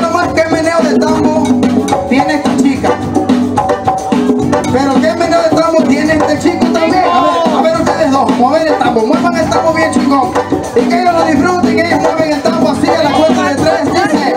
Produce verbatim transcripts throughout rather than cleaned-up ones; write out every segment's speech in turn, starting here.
nomás qué meneo de tambo tiene esta chica. Pero qué meneo de tambo tiene este chico también. A ver, a ver ustedes dos, mueven el tambo, muevan el tambo bien chingón. Y que ellos lo disfruten, que ellos mueven el tambo así a la cuenta de tres, dice.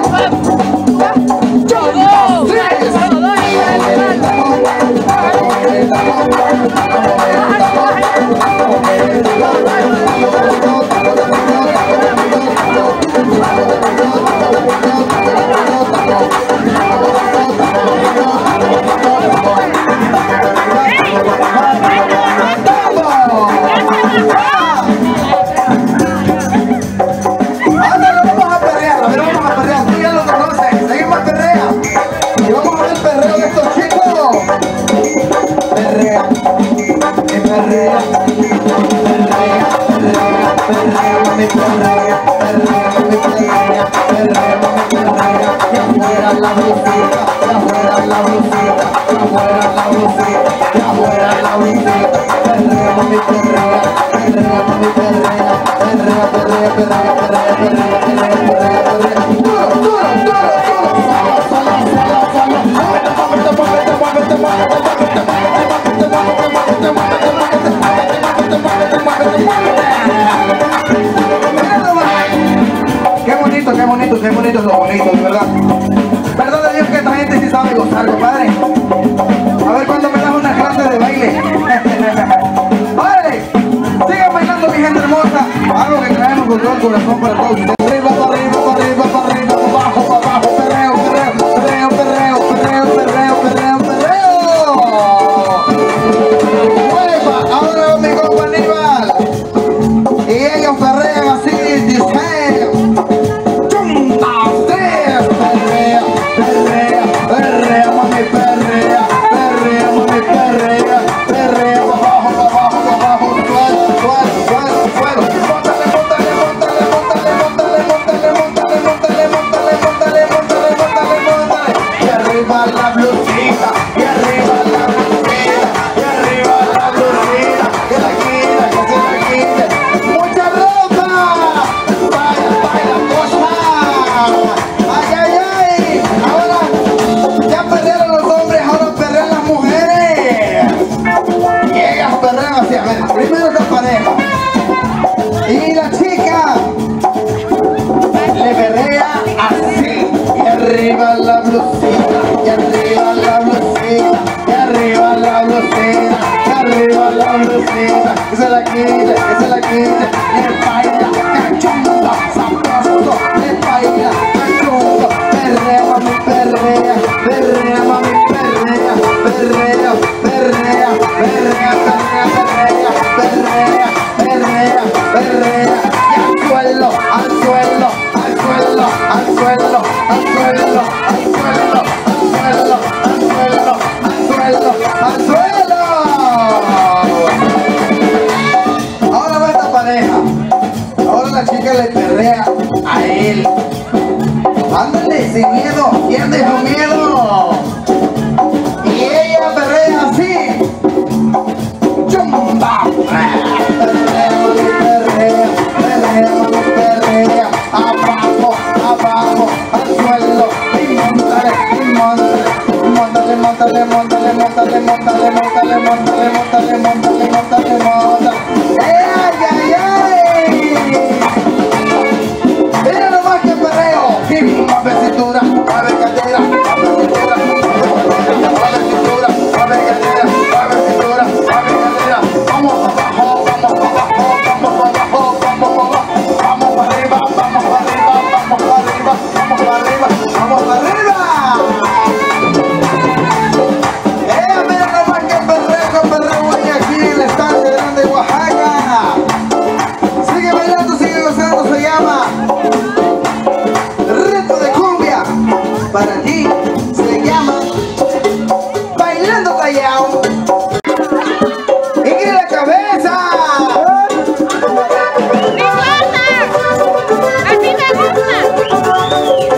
Qué bonito, qué bonito, qué bonito es lo bonito, de verdad. Perdón de Dios que esta gente sí sabe gozar, compadre. A ver cuándo me das una clase de baile. Vale, sigan bailando, mi gente hermosa. Algo que traemos con todo el corazón para todos ustedes. Arriba, para arriba, para arriba, para arriba, para abajo, para abajo, perreo, perreo, perreo, perreo, perreo, perreo, perreo, perreo. Hueva, ahora va mi compa Aníbal. Y ellos perrean así, dicen. Chumba, tres, perrea, perrea, perrea, mami, perrea, perrea, mami, perrea, perrea, abajo, abajo, abajo, suelo, suelo, suelo, suelo. Móntale, móntale, móntale, móntale, móntale, móntale, móntale, móntale, móntale, móntale, móntale, móntale, móntale. Y arriba la blusita, y arriba la blusita, y arriba la blusita, que la quita, que se la quite. ¡Mucha ropa! ¡Vaya, vaya cosa! ¡Ay, ay, ay! Ahora ya perdieron los hombres, ahora perrean las mujeres. Y ellas perrean así. A ver, primero esta pareja. Y la chica le perrea así. Y arriba la blusita, y arriba la blusita, y arriba la blusita, y arriba la blusita. Que se la quite, que se la quite. Le baila, cachonda, sabroso. Le baila, cachonda. Perrea, mami, perrea, perrea, mami, perrea, perrea, perrea, perrea, perrea, perrea, perrea, perrea, perrea. Y al suelo, al suelo, al suelo, al suelo, al suelo, al suelo, al suelo, al suelo, al suelo, al suelo. Ahora va esta pareja. Ahora la chica le perrea a él. Ándale, sin miedo. ¿Quién dejó miedo? Y ella perrea así. Chumba. Perrea, mami, perrea, perrea, mami, perrea. Abajo, abajo, al suelo. Y montale, y montale. Montale, montale, montale, montale, montale, montale, montale, montale, montale, montale, montale. ¡Ay, ay, ay! Mira nomás que perreo. Y mueve cintura, mueve cadera, mueve cintura, mueve cintura, mueve cadera, mueve cintura, mueve cadera. Vamos abajo, vamos abajo, vamos abajo, vamos abajo. Vamos para arriba, vamos para arriba, vamos para arriba, vamos para arriba, vamos para arriba. Eh, mira nomás que perreo, perreo hay aquí en el estadio grande de Oaxaca. Sigue bailando, sigue gozando, se llama Ritmo de Cumbia. Para ti se llama Bailando Callao. ¡Y la cabeza! ¡Me gusta! ¡Así me gusta!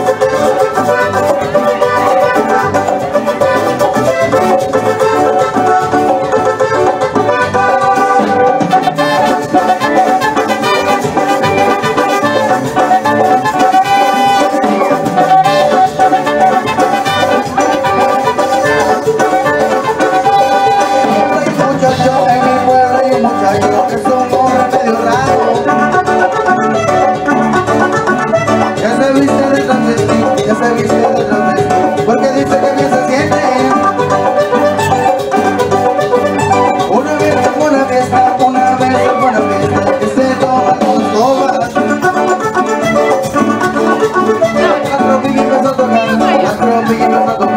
ya se viste de otra vez, porque dice que bien se siente. Una fiesta, una fiesta, una fiesta, una fiesta, que se toma con todas. Cuatro piquitos a tocar, cuatro piquitos a tocar.